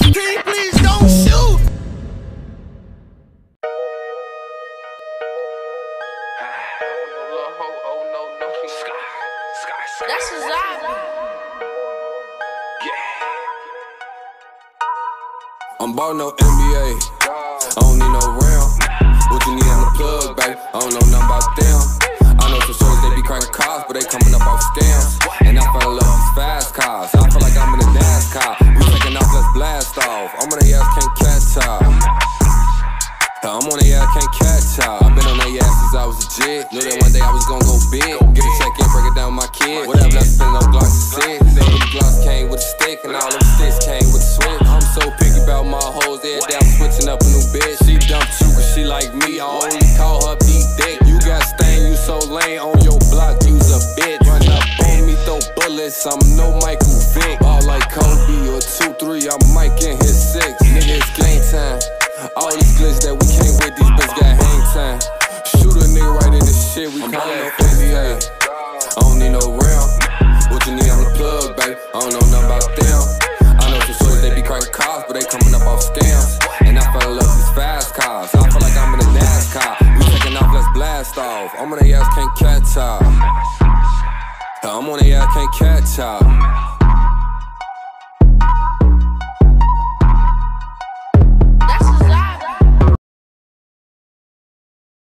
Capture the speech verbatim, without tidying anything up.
Can you please don't shoot? That's a zombie. I'm ballin' no N B A, I don't need no rim. What you need in the plug, baby? I don't know nothing about them. I know some shorties, they be cracking cars, but they coming up off scams. And I fell in love with these fast cars. I feel like I'm in a NASCAR. We taking off, let's blast off. I'm on the ass, can't catch y'all. I'm on the ass, can't catch y'all. I've been on their ass since I was a jit. Knew that one day I was gonna go big. Get a check in, break it down with my kid. Whatever, let's spend no Glocks to sit. The Glocks came with a stick, and all them sticks came with a switch. I'm so picky about my hoes, every day I'm switching up a new bitch. She dumb too, cause she like me, I only call her beat dick. You got stain, you so lame, on your block, you's a bitch. Run up on me, throw bullets, I'm no Michael Vick. All like Kobe or two three, I'm Mike in his six. Nigga, it's game time. All these glitch that we came with, these bitches got hang time. Shoot a nigga right in this shit, we call that N B A. I don't need no rim. What you need on the plug, baby? I don't know nothing about them. I know some shorties, they be cracking cars, but they coming up off scams. And I fell in love with these fast cars. I feel like I'm in a NASCAR. We taking off, let's blast off. I'm on the ass, can't catch y'all. I'm on the ass, can't catch y'all.